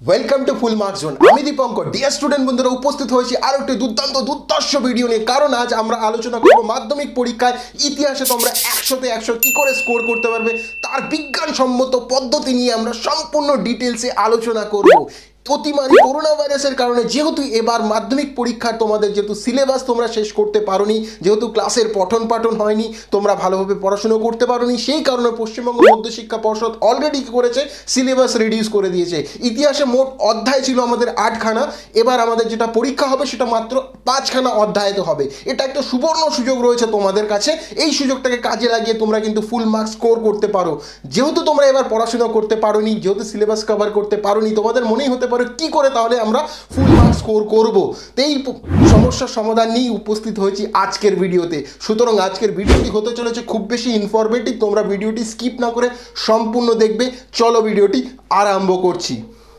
Welcome to full marks zone. আমি Dipankar. Dear student বন্ধুরা, উপস্থিত হয়েছি আরও একটি দুর্দান্ত ভিডিও নিয়ে। কারণ আজ আমরা আলোচনা করব মাধ্যমিক পরীক্ষায় ইতিহাসে তোমরা 100তে 100 কী করে স্কোর করতে পারবে তার বিজ্ঞানসম্মত পদ্ধতি নিয়ে আমরা সম্পূর্ণ ডিটেলসে আলোচনা করব। অতিমারি করোনা ভাইরাসের কারণে যেহেতু এবার মাধ্যমিক পরীক্ষার তোমাদের যেহেতু সিলেবাস তোমরা শেষ করতে পারোনি, যেহেতু ক্লাসের পঠন পাঠন হয়নি, তোমরা ভালোভাবে পড়াশুনো করতে পারোনি, সেই কারণে পশ্চিমবঙ্গ মধ্যশিক্ষা পর্ষদ অলরেডি কী করেছে, সিলেবাস রিডিউস করে দিয়েছে। ইতিহাসে মোট অধ্যায় ছিল আমাদের 8খানা, এবার আমাদের যেটা পরীক্ষা হবে সেটা মাত্র 5খানা অধ্যায়তে হবে। এটা একটা সুবর্ণ সুযোগ রয়েছে তোমাদের কাছে। এই সুযোগটাকে কাজে লাগিয়ে তোমরা কিন্তু ফুল মার্কস স্কোর করতে পারো। যেহেতু তোমরা এবার পড়াশোনা করতে পারোনি, যেহেতু সিলেবাস কভার করতে পারোনি, তোমাদের মনেই হতে পারে কি করে তাহলে আমরা ফুল মার্কস স্কোর করব। তো এই সমস্যার সমাধান নিয়ে উপস্থিত হয়েছি আজকের ভিডিওতে। সুতরাং আজকের ভিডিওটি হতে চলেছে খুব বেশি ইনফরমেটিভ। তোমরা ভিডিওটি স্কিপ না করে সম্পূর্ণ দেখবে। চলো ভিডিওটি আরম্ভ করছি।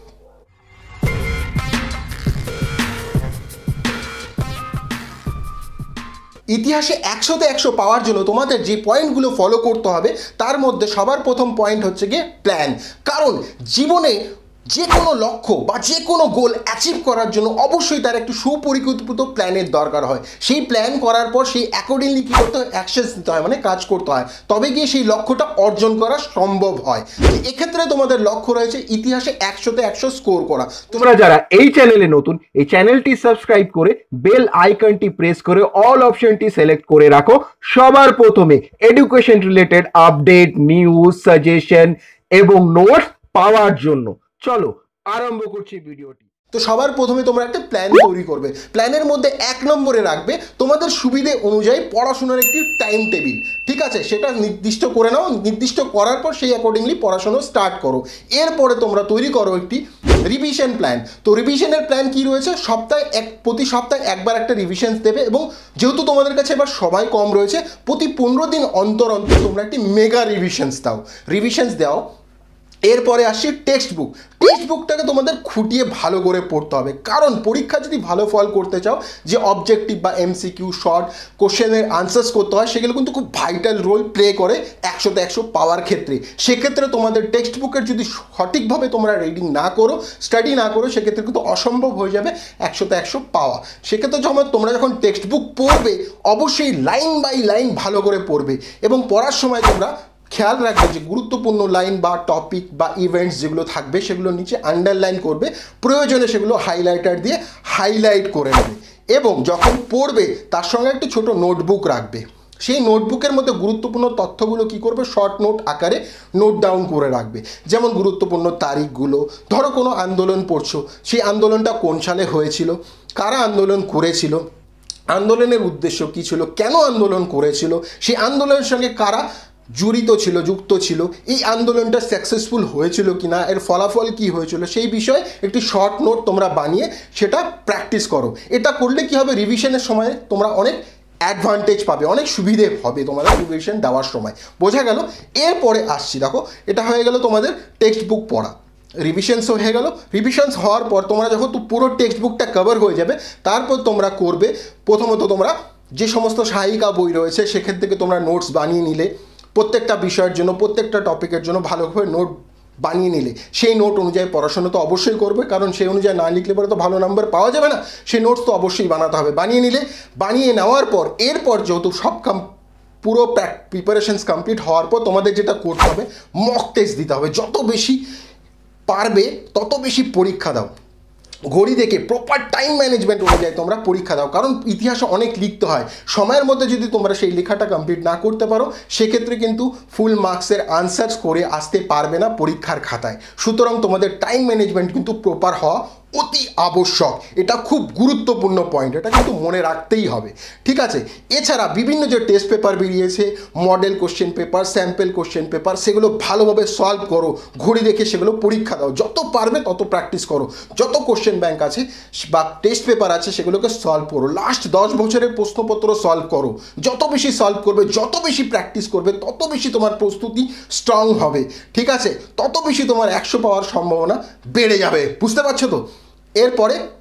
ইতিহাসে 100তে 100 পাওয়ার জন্য তোমাদের যে পয়েন্টগুলো ফলো করতে হবে তার মধ্যে সবার প্রথম পয়েন্ট হচ্ছে গিয়ে প্ল্যান। কারণ জীবনে যে কোনো লক্ষ্য বা যে কোনো গোল অ্যাচিভ করার জন্য অবশ্যই তার একটু সুপরিকল্পিত প্ল্যানের দরকার হয়। সেই প্ল্যান করার পর সেই অ্যাকর্ডিংলি কী করতে হয়, অ্যাকশনস নিতে হয়, মানে কাজ করতে হয়, তবে গিয়ে সেই লক্ষ্যটা অর্জন করা সম্ভব হয়। এক্ষেত্রে তোমাদের লক্ষ্য রয়েছে ইতিহাসে 100তে 100 স্কোর করা। তোমরা যারা এই চ্যানেলে নতুন, এই চ্যানেলটি সাবস্ক্রাইব করে বেল আইকনটি প্রেস করে অল অপশনটি সিলেক্ট করে রাখো সবার প্রথমে education related update, news, suggestion এবং নোটস পাওয়ার জন্য। চলো আরম্ভ করছি ভিডিওটি। তো সবার প্রথমে তোমরা একটা প্ল্যান তৈরি করবে। প্ল্যানের মধ্যে 1 নম্বরে রাখবে তোমাদের সুবিধে অনুযায়ী পড়াশোনার একটি টাইম টেবিল। ঠিক আছে, সেটা নির্দিষ্ট করে নাও। নির্দিষ্ট করার পর সেই অ্যাকর্ডিংলি পড়াশোনা স্টার্ট করো। এরপরে তোমরা তৈরি করো একটি রিভিশন প্ল্যান। তো রিভিশনের প্ল্যান কি রয়েছে, প্রতি সপ্তাহে একবার একটা রিভিশন দেবে। এবং যেহেতু তোমাদের কাছে এবার সবাই কম রয়েছে, প্রতি 15 দিন অন্তর অন্তর তোমরা একটি মেগা রিভিশনস দাও। এরপরে আসছে টেক্সট বুকটাকে তোমাদের খুঁটিয়ে ভালো করে পড়তে হবে। কারণ পরীক্ষা যদি ভালো ফল করতে চাও, যে অবজেক্টিভ বা এমসিকিউ শর্ট কোশ্চেনের আনসার্স করতে হয়, সেগুলো কিন্তু খুব ভাইটাল রোল প্লে করে 100তে 100 পাওয়ার ক্ষেত্রে। সেক্ষেত্রে তোমাদের টেক্সট বুকের যদি সঠিকভাবে তোমরা রিডিং না করো, স্টাডি না করো, সেক্ষেত্রে কিন্তু অসম্ভব হয়ে যাবে 100তে 100 পাওয়া। সেক্ষেত্রে তোমরা যখন টেক্সট বুক পড়বে অবশ্যই লাইন বাই লাইন ভালো করে পড়বে। এবং পড়ার সময় তোমরা খেয়াল রাখবে যে গুরুত্বপূর্ণ লাইন বা টপিক বা ইভেন্টস যেগুলো থাকবে সেগুলো নিচে আন্ডারলাইন করবে, প্রয়োজনে সেগুলো হাইলাইটার দিয়ে হাইলাইট করে নেবে। এবং যখন পড়বে তার সঙ্গে একটা ছোট নোটবুক রাখবে। সেই নোটবুকের মধ্যে গুরুত্বপূর্ণ তথ্যগুলো কি করবে, শর্ট নোট আকারে নোট ডাউন করে রাখবে। যেমন গুরুত্বপূর্ণ তারিখগুলো, ধরো কোনো আন্দোলন পড়ছো, সেই আন্দোলনটা কোন সালে হয়েছিল, কারা আন্দোলন করেছিল, আন্দোলনের উদ্দেশ্য কী ছিল, কেন আন্দোলন করেছিল, সেই আন্দোলনের সঙ্গে কারা যুক্ত ছিল, এই আন্দোলনটা সাকসেসফুল হয়েছিল কি না, এর ফলাফল কি হয়েছিল, সেই বিষয়ে একটি শর্ট নোট তোমরা বানিয়ে সেটা প্র্যাকটিস করো। এটা করলে কি হবে, রিভিশনের সময় তোমরা অনেক অ্যাডভান্টেজ পাবে, অনেক সুবিধে হবে তোমাদের রিভিশন দেওয়ার সময়। বোঝা গেল? এরপরে আসছি, দেখো এটা হয়ে গেল তোমাদের টেক্সট বুক পড়া। রিভিশনস হয়ে গেল। রিভিশনস হওয়ার পর তোমরা যখন পুরো টেক্সট বুকটা কভার হয়ে যাবে, তারপর তোমরা করবে প্রথমত তোমরা যে সমস্ত সহায়িকা বই রয়েছে সেখান থেকে তোমরা নোটস বানিয়ে নিলে। প্রত্যেকটা বিষয়ের জন্য, প্রত্যেকটা টপিকের জন্য ভালোভাবে নোট বানিয়ে নিলে সেই নোট অনুযায়ী পড়াশোনা তো অবশ্যই করবে। কারণ সেই অনুযায়ী না লিখলে পরে তো ভালো নাম্বার পাওয়া যাবে না। সেই নোটস তো অবশ্যই বানাতে হবে। বানিয়ে নেওয়ার পর এরপর যেহেতু পুরো প্রিপারেশনস কমপ্লিট হওয়ার পর তোমাদের যেটা করতে হবে, মক টেস্ট দিতে হবে। যত বেশি পারবে তত বেশি পরীক্ষা দাও। ঘড়ি দেখে প্রপার টাইম ম্যানেজমেন্ট অনুযায়ী তোমরা পরীক্ষা দাও। কারণ ইতিহাসে অনেক লিখতে হয়, সময়ের মধ্যে যদি তোমরা সেই লেখাটা কমপ্লিট না করতে পারো, সেক্ষেত্রে কিন্তু ফুল মার্কসের আনসার্স করে আসতে পারবে না পরীক্ষার খাতায়। সুতরাং তোমাদের টাইম ম্যানেজমেন্ট কিন্তু প্রপার হওয়া অতি আবশ্যক। এটা খুব গুরুত্বপূর্ণ পয়েন্ট, এটা কিন্তু মনে রাখতেই হবে। ঠিক আছে, এছাড়া বিভিন্ন যে টেস্ট পেপার বেরিয়েছে, model question paper, sample question paper, সেগুলো ভালোভাবে সলভ করো। ঘড়ি দেখে সেগুলো পরীক্ষা দাও। যত পারবে তত প্র্যাকটিস করো। যত কোশ্চেন ব্যাংক আছে বা টেস্ট পেপার আছে সেগুলোকে সলভ করো। লাস্ট 10 বছরের প্রশ্নপত্র সলভ করো। যত বেশি সলভ করবে, যত বেশি প্র্যাকটিস করবে, তত বেশি তোমার প্রস্তুতি স্ট্রং হবে। ঠিক আছে, তত বেশি তোমার 100 পাওয়ার সম্ভাবনা বেড়ে যাবে। বুঝতে পারছো তো? এরপরে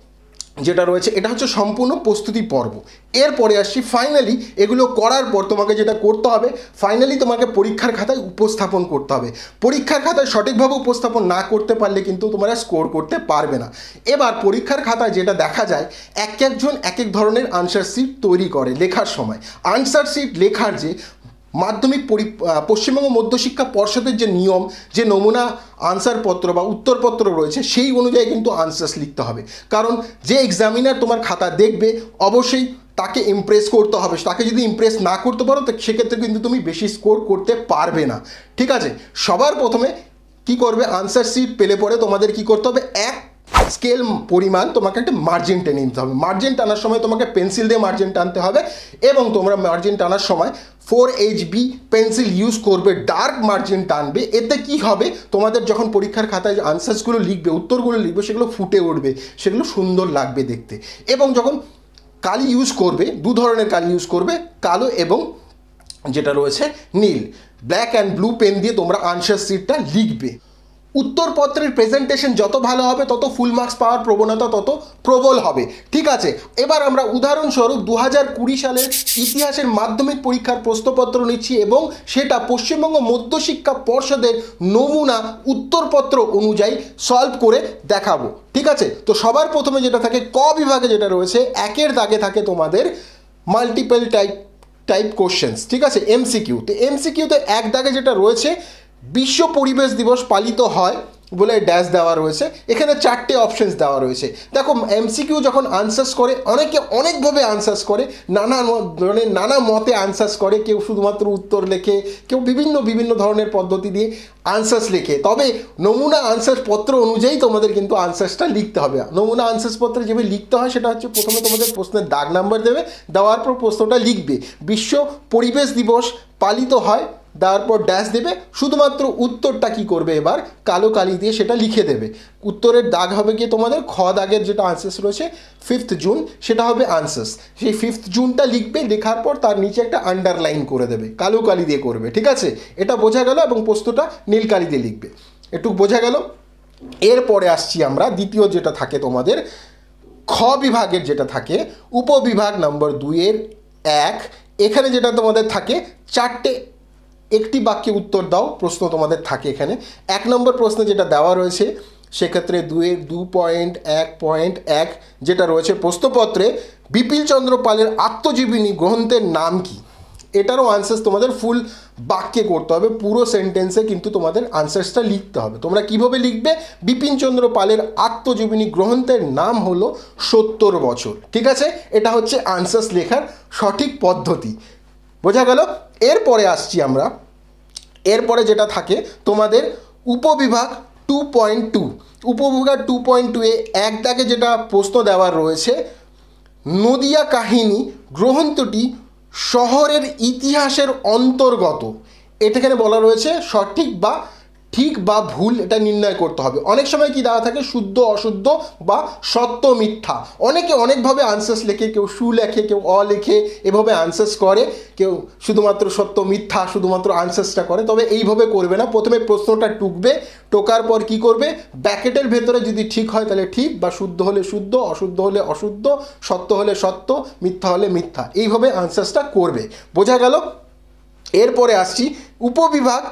যেটা রয়েছে এটা হচ্ছে সম্পূর্ণ প্রস্তুতি পর্ব। এরপরে আসছি ফাইনালি এগুলো করার পর তোমাকে যেটা করতে হবে, ফাইনালি তোমাকে পরীক্ষার খাতায় উপস্থাপন করতে হবে। পরীক্ষার খাতায় সঠিকভাবে উপস্থাপন না করতে পারলে কিন্তু তোমরা স্কোর করতে পারবে না। এবার পরীক্ষার খাতায় যেটা দেখা যায়, এক একজন এক এক ধরনের আনসার শিট তৈরি করে লেখার সময়। আনসার শিট লেখার যে মাধ্যমিক পশ্চিমবঙ্গ মধ্যশিক্ষা পর্ষদের যে নিয়ম, যে নমুনা আনসারপত্র বা উত্তরপত্র রয়েছে সেই অনুযায়ী কিন্তু আনসার্স লিখতে হবে। কারণ যে এক্সামিনার তোমার খাতা দেখবে অবশ্যই তাকে ইমপ্রেস করতে হবে। তাকে যদি ইমপ্রেস না করতে পারো তো সেক্ষেত্রে কিন্তু তুমি বেশি স্কোর করতে পারবে না। ঠিক আছে, সবার প্রথমে কি করবে, আনসার শিট পেলে পরে তোমাদের কি করতে হবে, এক স্কেল পরিমাণ তোমাকে একটা মার্জিন টেনে নিতে হবে। মার্জিন টানার সময় তোমাকে পেন্সিল দিয়ে মার্জিন টানতে হবে এবং তোমরা মার্জিন টানার সময় 4HB পেন্সিল ইউজ করবে, ডার্ক মার্জিন টানবে। এতে কি হবে, তোমাদের যখন পরীক্ষার খাতায় আনসার্সগুলো লিখবে, উত্তরগুলো লিখবে, সেগুলো ফুটে উঠবে, সেগুলো সুন্দর লাগবে দেখতে। এবং যখন কালি ইউজ করবে, দু ধরনের কালি ইউজ করবে, কালো এবং যেটা রয়েছে নীল, ব্ল্যাক অ্যান্ড ব্লু পেন দিয়ে তোমরা আনসার শিটটা লিখবে। উত্তরপত্রের প্রেজেন্টেশন যত ভালো হবে তত ফুল মার্কস পাওয়ার প্রবণতা তত প্রবল হবে। ঠিক আছে, এবার আমরা উদাহরণস্বরূপ 2020 সালের ইতিহাসের মাধ্যমিক পরীক্ষার প্রশ্নপত্র নিচ্ছি এবং সেটা পশ্চিমবঙ্গ মধ্যশিক্ষা পর্ষদের নমুনা উত্তরপত্র অনুযায়ী সলভ করে দেখাবো। ঠিক আছে, তো সবার প্রথমে যেটা থাকে ক বিভাগে যেটা রয়েছে, একের দাগে থাকে তোমাদের মাল্টিপল টাইপ কোশ্চেন্স। ঠিক আছে, এমসিকিউ। তো এমসিকিউতে এক দাগে যেটা রয়েছে, বিশ্ব পরিবেশ দিবস পালিত হয় বলে ড্যাশ দেওয়া রয়েছে। এখানে 4টে অপশনস দেওয়া রয়েছে। দেখো এমসিকিউ যখন আনসার্স করে অনেকে অনেকভাবে আনসার্স করে, নানা মতে আনসার্স করে। কেউ শুধুমাত্র উত্তর লেখে, কেউ বিভিন্ন ধরনের পদ্ধতি দিয়ে আনসার্স লেখে। তবে নমুনা আনসার পত্র অনুযায়ী তোমাদের কিন্তু আনসার্সটা লিখতে হবে। নমুনা আনসার্স পত্রে যেভাবে লিখতে হয় সেটা হচ্ছে, প্রথমে তোমাদের প্রশ্নের দাগ নাম্বার দেবে, দেওয়ার পর প্রশ্নটা লিখবে। বিশ্ব পরিবেশ দিবস পালিত হয়, তারপর ড্যাশ দেবে, শুধুমাত্র উত্তরটা কি করবে, এবার কালো কালি দিয়ে সেটা লিখে দেবে। উত্তরের দাগ হবে গিয়ে তোমাদের খ দাগের যেটা আনসার্স রয়েছে 5 জুন, সেটা হবে আনসার্স। সেই 5 জুনটা লিখবে, লেখার পর তার নিচে একটা আন্ডারলাইন করে দেবে, কালো কালি দিয়ে করবে। ঠিক আছে, এটা বোঝা গেল। এবং প্রশ্নটা নীল কালি দিয়ে লিখবে, একটু বোঝা গেল। এরপরে আসছি আমরা দ্বিতীয় যেটা থাকে তোমাদের খ বিভাগের যেটা থাকে উপবিভাগ নম্বর 2-এর 1। এখানে যেটা তোমাদের থাকে 4টে একটি বাক্যে উত্তর দাও প্রশ্ন তোমাদের থাকে। এখানে 1 নম্বর প্রশ্নে যেটা দেওয়া রয়েছে সেক্ষেত্রে 2-এর 2.1.1 যেটা রয়েছে প্রশ্নপত্রে, বিপিন চন্দ্র পালের আত্মজীবনী গ্রন্থের নাম কি? এটারও আনসার্স তোমাদের ফুল বাক্যে করতে হবে, পুরো সেন্টেন্সে কিন্তু তোমাদের আনসার্সটা লিখতে হবে। তোমরা কিভাবে লিখবে, বিপিন চন্দ্র পালের আত্মজীবনী গ্রন্থের নাম হলো 70 বছর। ঠিক আছে, এটা হচ্ছে আনসার্স লেখার সঠিক পদ্ধতি। বোঝা গেল। এরপরে আসছি আমরা, এরপরে যেটা থাকে তোমাদের উপবিভাগ 2.2। উপবিভাগ 2.2-এ এক দাগে যেটা প্রশ্ন দেওয়ার রয়েছে, নদিয়া কাহিনী গ্রন্থটি শহরের ইতিহাসের অন্তর্গত। এটাখানে বলা রয়েছে সঠিক বা ঠিক বা ভুল এটা নির্ণয় করতে হবে। অনেক সময় কি দেওয়া থাকে, শুদ্ধ অশুদ্ধ বা সত্য মিথ্যা। অনেকে অনেকভাবে আনসার্স লেখে, কেউ সু লেখে, কেউ অ লেখে, এভাবে আনসার্স করে। কেউ শুধুমাত্র সত্য মিথ্যা শুধুমাত্র আনসার্সটা করে। তবে এইভাবে করবে না, প্রথমে প্রশ্নটা টুকবে, টোকার পর কি করবে, ব্র্যাকেটের ভেতরে যদি ঠিক হয় তাহলে ঠিক, বা শুদ্ধ হলে শুদ্ধ, অশুদ্ধ হলে অশুদ্ধ, সত্য হলে সত্য, মিথ্যা হলে মিথ্যা, এইভাবে আনসার্সটা করবে। বোঝা গেল। এরপরে আসছি উপবিভাগ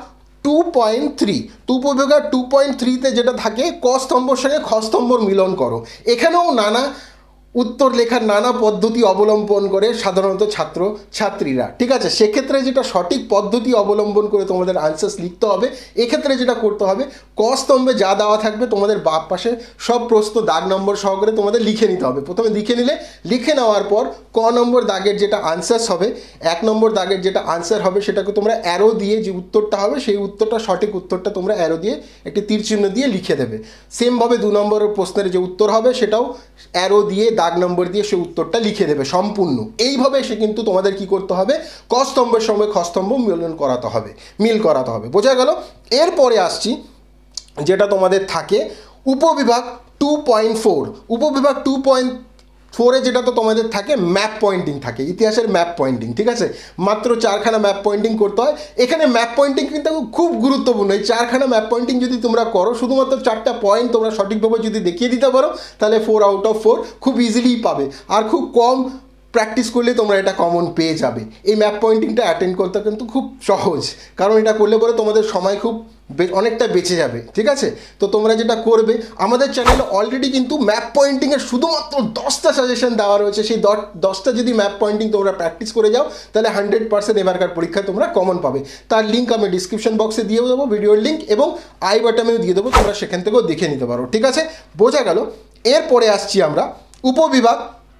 2.3। উপবিভাগ 2.3-তে যেটা থাকে ক স্তম্ভর সঙ্গে খ স্তম্ভর মিলন করো। এখানেও নানা উত্তর লেখার নানা পদ্ধতি অবলম্বন করে সাধারণত ছাত্র ছাত্রীরা। ঠিক আছে, সেক্ষেত্রে যেটা সঠিক পদ্ধতি অবলম্বন করে তোমাদের আনসার্স লিখতে হবে, এক্ষেত্রে যেটা করতে হবে, ক স্তম্ভে যা দেওয়া থাকবে তোমাদের বাম পাশে সব প্রশ্ন দাগ নম্বর সহকারে তোমাদের লিখে নিতে হবে। প্রথমে লিখে নিলে, লিখে নেওয়ার পর ক নম্বর দাগের যেটা আনসার্স হবে, 1 নম্বর দাগের যেটা আনসার হবে সেটাকে তোমরা অ্যারো দিয়ে, যে উত্তরটা হবে সেই উত্তরটা সঠিক উত্তরটা তোমরা অ্যারো দিয়ে একটি তীর চিহ্ন দিয়ে লিখে দেবে। সেমভাবে 2 নম্বরের প্রশ্নের যে উত্তর হবে সেটাও অ্যারো দিয়ে দাগ নম্বর দিয়ে সে উত্তরটা লিখে দেবে সম্পূর্ণ। এইভাবে সে কিন্তু তোমাদের কি করতে হবে, ক স্তম্ভের সঙ্গে খ স্তম্ভ মিলন করাতে হবে, মিল করাতে হবে। বোঝা গেল। এরপরে আসছি যেটা তোমাদের থাকে উপবিভাগ 2.4। উপবিভাগ 4-এ যেটা তো তোমাদের থাকে ম্যাপ পয়েন্টিং থাকে, ইতিহাসের ম্যাপ পয়েন্টিং, ঠিক আছে, মাত্র 4খানা ম্যাপ পয়েন্টিং করতে হয়। এখানে ম্যাপ পয়েন্টিং কিন্তু খুব গুরুত্বপূর্ণ। এই 4খানা ম্যাপ পয়েন্টিং যদি তোমরা করো, শুধুমাত্র 4টা পয়েন্ট তোমরা সঠিকভাবে যদি দেখিয়ে দিতে পারো, তাহলে 4 আউট অফ 4 খুব ইজিলি পাবে। আর খুব কম প্র্যাকটিস করলে তোমরা এটা কমন পেয়ে যাবে। এই ম্যাপ পয়েন্টিংটা অ্যাটেন্ড করতে কিন্তু খুব সহজ, কারণ এটা করলে পরে তোমাদের সময় খুব অনেকটা বেঁচে যাবে, ঠিক আছে। তো তোমরা যেটা করবে, আমাদের চ্যানেলে অলরেডি কিন্তু ম্যাপ পয়েন্টিংয়ের শুধুমাত্র 10টা সাজেশন দেওয়া রয়েছে। সেই 10টা যদি ম্যাপ পয়েন্টিং তোমরা প্র্যাকটিস করে যাও, তাহলে 100% এবারকার পরীক্ষায় তোমরা কমন পাবে। তার লিঙ্ক আমি ডিসক্রিপশন বক্সে দিয়ে দেবো, ভিডিওর লিঙ্ক, এবং আই বাটনেও দিয়ে দেবো, তোমরা সেখান থেকেও দেখে নিতে পারো, ঠিক আছে, বোঝা গেল। এরপরে আসছি আমরা উপবিভাগ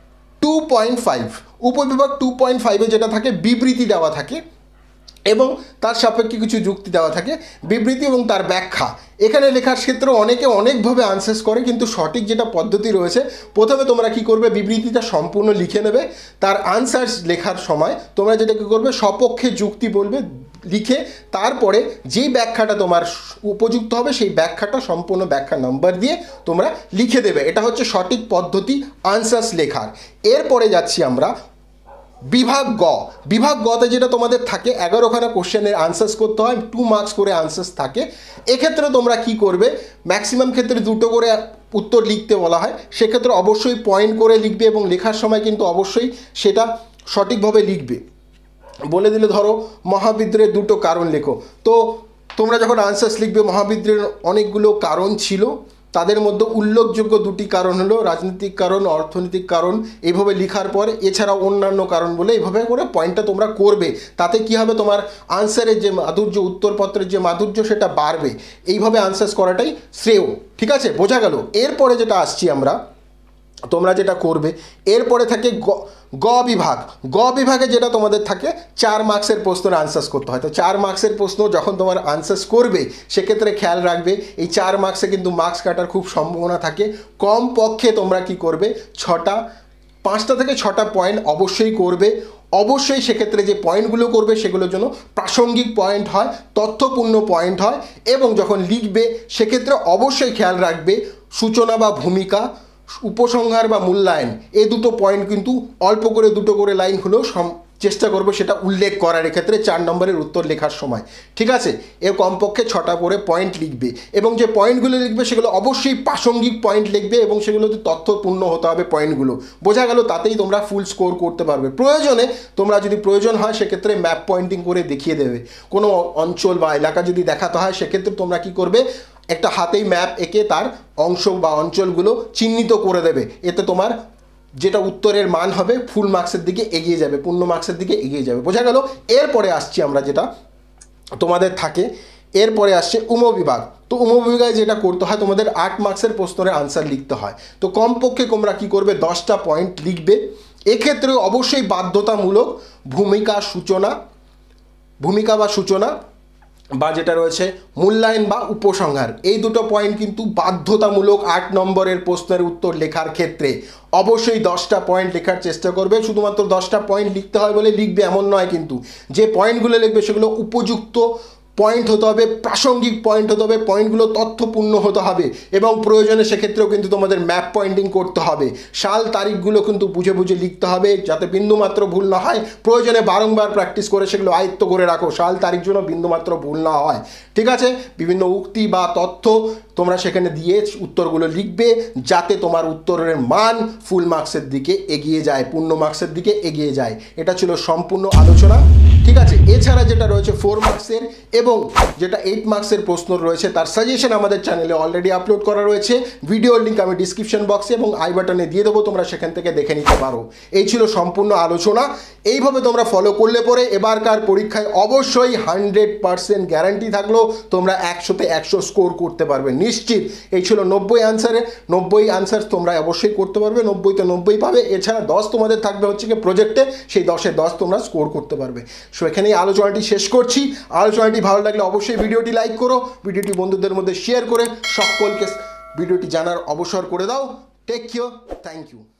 2.5। উপবিভাগ 2.5-এ যেটা থাকে, বিবৃতি দেওয়া থাকে এবং তার সাপেক্ষে কিছু যুক্তি দেওয়া থাকে, বিবৃতি এবং তার ব্যাখ্যা। এখানে লেখার ক্ষেত্রে অনেকে অনেকভাবে আনসার্স করে, কিন্তু সঠিক যেটা পদ্ধতি রয়েছে, প্রথমে তোমরা কি করবে, বিবৃতিটা সম্পূর্ণ লিখে নেবে। তার আনসার্স লেখার সময় তোমরা যেটা কী করবে, সপক্ষে যুক্তি বলবে লিখে, তারপরে যেই ব্যাখ্যাটা তোমার উপযুক্ত হবে সেই ব্যাখ্যাটা সম্পূর্ণ ব্যাখ্যা নাম্বার দিয়ে তোমরা লিখে দেবে। এটা হচ্ছে সঠিক পদ্ধতি আনসার্স লেখার। এরপরে যাচ্ছি আমরা বিভাগ গ। বিভাগ গতে যেটা তোমাদের থাকে, 11খানা কোশ্চেনের আনসার্স করতে হয়, 2 মার্কস করে আনসার্স থাকে। এক্ষেত্রে তোমরা কি করবে, ম্যাক্সিমাম ক্ষেত্রে 2টো করে উত্তর লিখতে বলা হয়, সেক্ষেত্রে অবশ্যই পয়েন্ট করে লিখবে এবং লেখার সময় কিন্তু অবশ্যই সেটা সঠিকভাবে লিখবে। বলে দিলে ধরো মহাবিদ্রোহের 2টো কারণ লেখো, তো তোমরা যখন আনসার্স লিখবে, মহাবিদ্রোহের অনেকগুলো কারণ ছিল, তাদের মধ্যে উল্লেখযোগ্য 2টি কারণ হলো রাজনৈতিক কারণ, অর্থনৈতিক কারণ। এইভাবে লেখার পর এছাড়াও অন্যান্য কারণ বলে এইভাবে করে পয়েন্টটা তোমরা করবে। তাতে কি হবে, তোমার আনসারের যে মাধুর্য, উত্তরপত্রের যে মাধুর্য, সেটা বাড়বে। এইভাবে আনসার্স করাটাই শ্রেয়, ঠিক আছে, বোঝা গেল। এরপরে যেটা আসছি আমরা, তোমরা যেটা করবে, এরপরে থাকে গ বিভাগ। গ বিভাগে যেটা তোমাদের থাকে 4 মার্কসের প্রশ্নের আনসার্স করতে হয়। তো 4 মার্কসের প্রশ্ন যখন তোমার আনসার্স করবে, সেক্ষেত্রে খেয়াল রাখবে এই 4 মার্কসে কিন্তু মার্কস কাটার খুব সম্ভাবনা থাকে। কমপক্ষে তোমরা কি করবে, 5টা থেকে 6টা পয়েন্ট অবশ্যই করবে। অবশ্যই সেক্ষেত্রে যে পয়েন্টগুলো করবে সেগুলোর জন্য প্রাসঙ্গিক পয়েন্ট হয়, তথ্যপূর্ণ পয়েন্ট হয়, এবং যখন লিখবে সেক্ষেত্রে অবশ্যই খেয়াল রাখবে সূচনা বা ভূমিকা, উপসংহার বা মূল্যায়ন, এই 2টো পয়েন্ট কিন্তু অল্প করে 2টো করে লাইন হলেও চেষ্টা করবো সেটা উল্লেখ করার, এক্ষেত্রে 4 নম্বরের উত্তর লেখার সময়, ঠিক আছে। এর কমপক্ষে 6টা করে পয়েন্ট লিখবে, এবং যে পয়েন্টগুলো লিখবে সেগুলো অবশ্যই প্রাসঙ্গিক পয়েন্ট লিখবে, এবং সেগুলোতে তথ্যপূর্ণ হতে হবে পয়েন্টগুলো, বোঝা গেল। তাতেই তোমরা ফুল স্কোর করতে পারবে। প্রয়োজনে তোমরা যদি প্রয়োজন হয় সেক্ষেত্রে ম্যাপ পয়েন্টিং করে দেখিয়ে দেবে। কোনো অঞ্চল বা এলাকা যদি দেখাতে হয়, সেক্ষেত্রে তোমরা কি করবে, একটা হাতেই ম্যাপ এঁকে তার অংশ বা অঞ্চলগুলো চিহ্নিত করে দেবে। এতে তোমার যেটা উত্তরের মান হবে ফুল মার্কসের দিকে এগিয়ে যাবে, পূর্ণ মার্কসের দিকে এগিয়ে যাবে, বোঝা গেল। এরপরে আসছি আমরা যেটা তোমাদের থাকে, এরপরে আসছে উপবিভাগ। তো উপবিভাগে যেটা করতে হয়, তোমাদের 8 মার্কসের প্রশ্নের আনসার লিখতে হয়। তো কমপক্ষে তোমরা কি করবে, 10টা পয়েন্ট লিখবে। এক্ষেত্রে অবশ্যই বাধ্যতামূলক ভূমিকা বা সূচনা বা যেটা রয়েছে মূল্যায়ন বা উপসংহার, এই 2টো পয়েন্ট কিন্তু বাধ্যতামূলক 8 নম্বরের প্রশ্নের উত্তর লেখার ক্ষেত্রে। অবশ্যই 10টা পয়েন্ট লেখার চেষ্টা করবে। শুধুমাত্র 10টা পয়েন্ট লিখতে হয় বলে লিখবে এমন নয়, কিন্তু যে পয়েন্টগুলো লিখবে সেগুলো উপযুক্ত পয়েন্ট হতে হবে, প্রাসঙ্গিক পয়েন্ট হতে হবে, পয়েন্টগুলো তথ্যপূর্ণ হতে হবে, এবং প্রয়োজনে সেক্ষেত্রেও কিন্তু তোমাদের ম্যাপ পয়েন্টিং করতে হবে। সাল তারিখগুলো কিন্তু বুঝে বুঝে লিখতে হবে, যাতে বিন্দুমাত্র ভুল না হয়। প্রয়োজনে বারংবার প্র্যাকটিস করে সেগুলো আয়ত্ত করে রাখো, সাল তারিখ যেন বিন্দুমাত্র ভুল না হয়, ঠিক আছে। বিভিন্ন উক্তি বা তথ্য তোমরা সেখানে দিয়ে উত্তরগুলো লিখবে, যাতে তোমার উত্তরের মান ফুল মার্কসের দিকে এগিয়ে যায়, পূর্ণ মার্কসের দিকে এগিয়ে যায়। এটা ছিল সম্পূর্ণ আলোচনা, ঠিক আছে। এছাড়া যেটা রয়েছে 4 মার্কসের এবং যেটা 8 মার্কসের প্রশ্ন রয়েছে, তার সাজেশন আমাদের চ্যানেলে অলরেডি আপলোড করা রয়েছে। ভিডিওর লিঙ্ক আমি ডিসক্রিপশন বক্সে এবং আই বাটনে দিয়ে দেবো, তোমরা সেখান থেকে দেখে নিতে পারো। এই ছিল সম্পূর্ণ আলোচনা। এইভাবে তোমরা ফলো করলে পরে এবারকার পরীক্ষায় অবশ্যই 100% গ্যারান্টি থাকলো তোমরা 100তে 100 স্কোর করতে পারবে, নিশ্চিত। এই ছিল 90 আনসারে, 90 আনসার তোমরা অবশ্যই করতে পারবে, 90তে 90 পাবে। এছাড়া 10 তোমাদের থাকবে হচ্ছে কি প্রজেক্টে, সেই 10-এ 10 তোমরা স্কোর করতে পারবে। সো এখানেই আলোচনাটি শেষ করছি। আলোচনাটি ভালো লাগলে অবশ্যই ভিডিওটি লাইক করো, ভিডিওটি বন্ধুদের মধ্যে শেয়ার করে সকলকে ভিডিওটি জানার অবসর করে দাও। Take care, thank you.